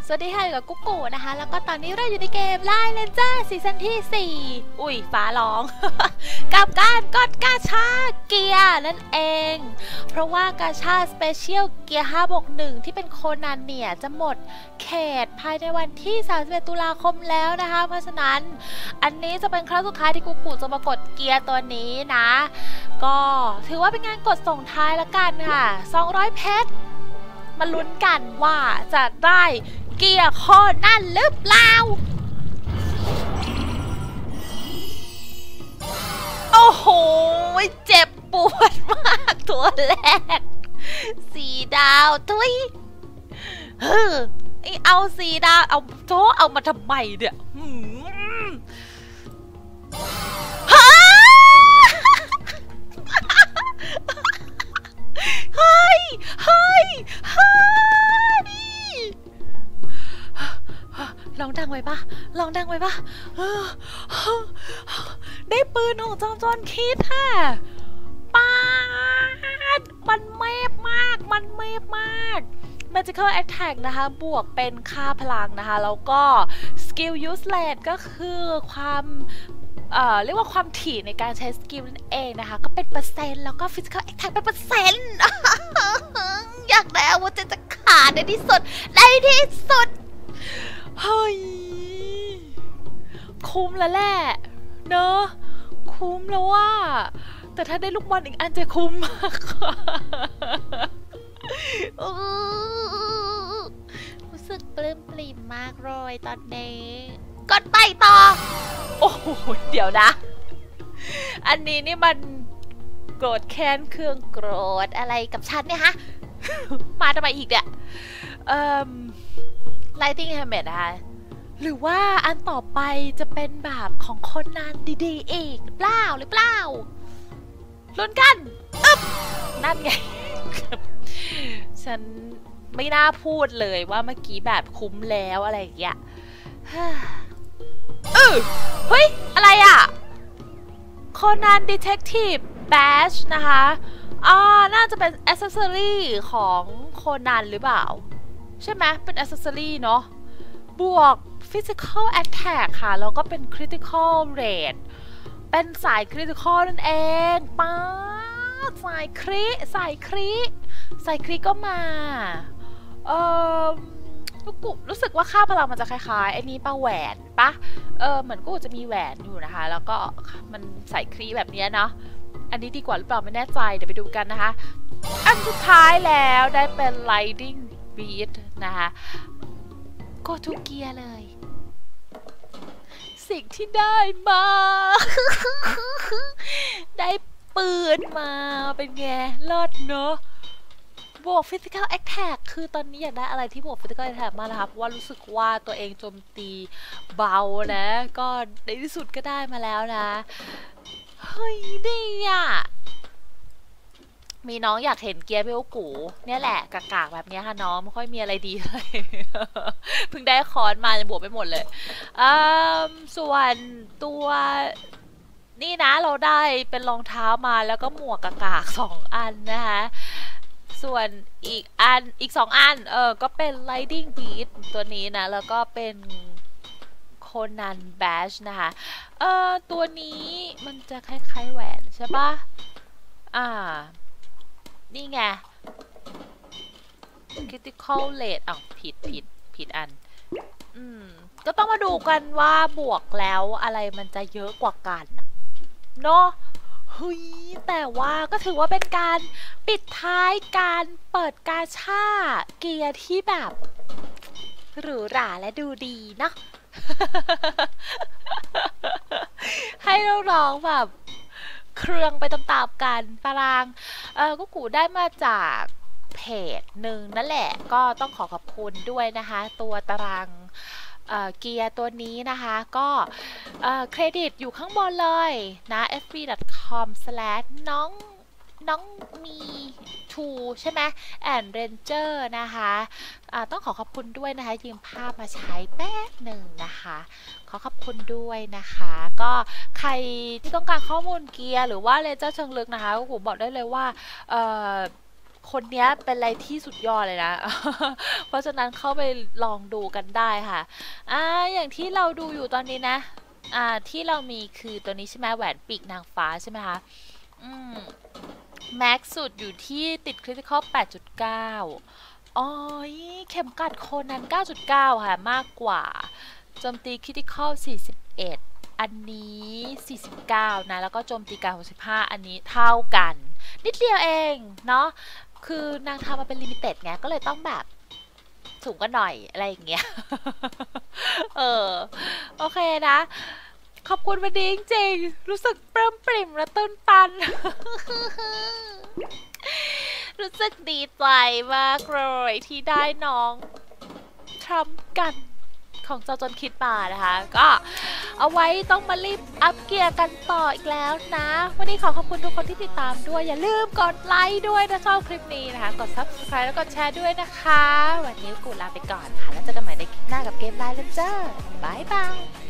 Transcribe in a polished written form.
สวัสดีค่ะอยู่กับกุ๊กกูนะคะแล้วก็ตอนนี้เราอยู่ในเกมไล่เลนเจอร์ซีซั่นที่4อุ้ยฟ้าร้อง กับการกดกาชาเกียร์นั่นเองเพราะว่ากาชาสเปเชียลเกียร์ 5+1 ที่เป็นโคนันเนี่ยจะหมดเขตภายในวันที่31ตุลาคมแล้วนะคะเพราะฉะนั้นอันนี้จะเป็นครั้งสุดท้ายที่กุ๊กกูจะมากดเกียร์ตัวนี้นะก็ถือว่าเป็นงานกดส่งท้ายละกันค่ะ200 เพชรมาลุ้นกันว่าจะได้เกียร์ข้อนั่นหรือเปล่าโอ้โหเจ็บปวดมากตัวแรก4 ดาวทุยเอา4 ดาวเอาโจ้เอามาทำไมเนี่ยเฮ้ยลองดังไว้ปะได้ปืนของจอมโจรคิดค่ะป้ามันเมฟมากMagical Attack นะคะบวกเป็นค่าพลังนะคะแล้วก็ Skill Useless ก็คือความเรียกว่าความถี่ในการใช้สกิลนั่นเองนะคะก็เป็นเปอร์เซ็นต์แล้วก็ Physical Attack เป็นเปอร์เซ็นต์ อยากได้อาวุธจะขาดในที่สุดเฮ้ยคุ้มแล้วแหละเนอะคุ้มแล้วว่าแต่ถ้าได้ลูกบอลอีกอันจะคุ้มมากกว่ารู้สึกปลื้มปริ่มมากเลยตอนนี้กดไปต่อโอ้โหเดี๋ยวนะอันนี้นี่มันโกรธแค้นเครื่องโกรธอะไรกับฉันเนี่ยฮะ มาทำไมอีกเนี่ยLighting Helmet นะคะหรือว่าอันต่อไปจะเป็นแบบของคนนานดีๆอีกหรือเปล่าลุ้นกันนั่นไง ฉันไม่น่าพูดเลยว่าเมื่อกี้แบบคุ้มแล้วอะไรอย่างเงี้ยเฮ้ยอะไรอ่ะ Conan Detective Badge นะคะน่าจะเป็น accessory ของโคนันหรือเปล่าใช่ไหมเป็น accessory เนาะบวก physical attack ค่ะแล้วก็เป็น critical rate เป็นสาย critical นั่นเองป้าสายคริก็มารู้สึกว่าค่าพลังมันจะคล้ายๆไอ้นี้ป้าแหวนปะเหมือนกูจะมีแหวนอยู่นะคะแล้วก็มันใส่ครีแบบนี้เนาะอันนี้ดีกว่าหรือเปล่าไม่แน่ใจเดี๋ยวไปดูกันนะคะอันสุดท้ายแล้วได้เป็น Lightning Beat นะคะก็ทุกเกียร์เลยสิ่งที่ได้มา ได้ปืนมาเป็นไงเลิศเนอะบวก Physical Attack คือตอนนี้อยากได้อะไรที่บวก Physical Attack มากนะคะเพราะว่ารู้สึกว่าตัวเองโจมตีเบานะก็ในที่สุดก็ได้มาแล้วนะเฮ้ยดีอ่ะมีน้องอยากเห็นเกียร์พี่กุ๊กกูเนี่ยแหละกากๆแบบนี้ค่ะน้องไม่ค่อยมีอะไรดีเลย เพิ่งได้คอนมาจะบวกไปหมดเลยส่วนตัวนี่นะเราได้เป็นรองเท้ามาแล้วก็หมวกกากๆ2 อันนะคะส่วนอีก2 อันก็เป็น Lightning Beat ตัวนี้นะแล้วก็เป็นConan Badge นะคะตัวนี้มันจะคล้ายๆแหวนใช่ปะนี่ไง critical rate ผิดอันก็ต้องมาดูกันว่าบวกแล้วอะไรมันจะเยอะกว่ากันเนาะเฮ้ยแต่ว่าก็ถือว่าเป็นการปิดท้ายการเปิดกาชาเกียร์ที่แบบหรูหราและดูดีเนาะ ให้เราลองแบบเครื่องไปตามๆกันตารางกุ๊กกูได้มาจากเพจหนึ่งนั่นแหละก็ต้องขอบคุณด้วยนะคะตัวตารางเกียร์ตัวนี้นะคะก็เครดิตอยู่ข้างบนเลยนะ fb.com/ น้องมีทูใช่ไหมแอนเรนเจอร์นะคะต้องขอบคุณด้วยนะคะยืมภาพมาใช้แป๊บหนึ่งนะคะขอบคุณด้วยนะคะก็ใครที่ต้องการข้อมูลเกียร์หรือว่าเลนเจอร์เชิงลึกนะคะผมบอกได้เลยว่าคนเนี้ยเป็นอะไรที่สุดยอดเลยนะ เพราะฉะนั้นเข้าไปลองดูกันได้ค่ะอย่างที่เราดูอยู่ตอนนี้นะที่เรามีคือตัวนี้ใช่ไหมแหวนปีกนางฟ้าใช่ไหมคะแม็กสุดอยู่ที่ติดคริติคอล 8.9 อ๋อเข็มกัดโคนัน 9.9 ค่ะมากกว่าโจมตีคริติคอล 41 อันนี้ 49 นะแล้วก็โจมตีการ 65 อันนี้เท่ากันนิดเดียวเองเนาะคือนางทำมาเป็นลิมิเต็ดไงก็เลยต้องแบบสูงกว่าหน่อยอะไรอย่างเงี้ย โอเคนะ ขอบคุณวันนี้จริงๆรู้สึกปลื้มปริ่มและตื้นตัน รู้สึกดีใจมากเลยที่ได้น้องทรัมป์กันของเจ้าจนคิดมานะคะ ก็เอาไว้ต้องมารีบอัพเกียร์กันต่ออีกแล้วนะ วันนี้ขอบคุณทุกคนที่ติดตามด้วยอย่าลืมกดไลค์ด้วยถ้าชอบคลิปนี้นะคะกด subscribe แล้วกดแชร์ด้วยนะคะวันนี้กูลาไปก่อนค่ะแล้วเจอกันใหม่ในคลิปหน้ากับเกมไลน์แล้วจ้าบายบาย